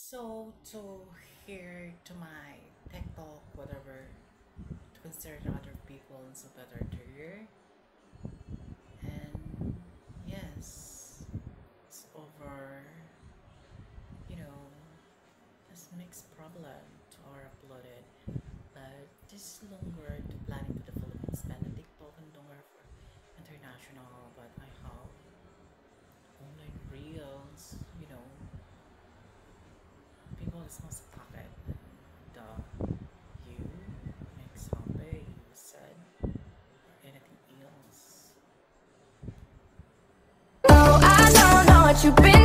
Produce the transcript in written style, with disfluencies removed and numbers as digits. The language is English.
So to hear to my TikTok, whatever, to consider to other people and so better to hear. And yes, it's over, you know, as mixed problem to our uploaded. But this is longer to planning to the Philippines plan the TikTok and longer for international, but I have online reels, people is most pocket the you makes happy you said or anything else. Oh, I don't know what you've been